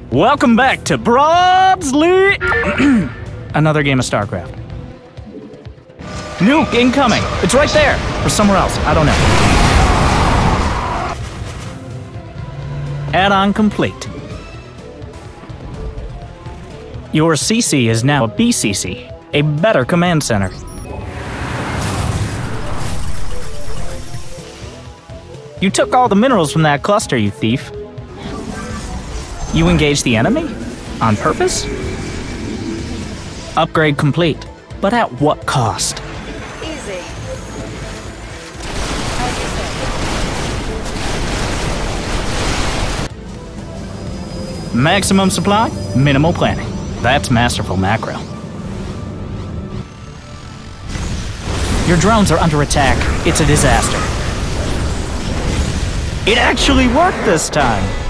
Welcome back to Broadsley. Another game of Starcraft. Nuke incoming. It's right there. Or somewhere else. I don't know. Add-on complete. Your CC is now a BCC, a better command center. You took all the minerals from that cluster, you thief. You engaged the enemy? On purpose? Upgrade complete, but at what cost? Easy. Maximum supply, minimal planning. That's masterful macro. Your drones are under attack. It's a disaster. It actually worked this time!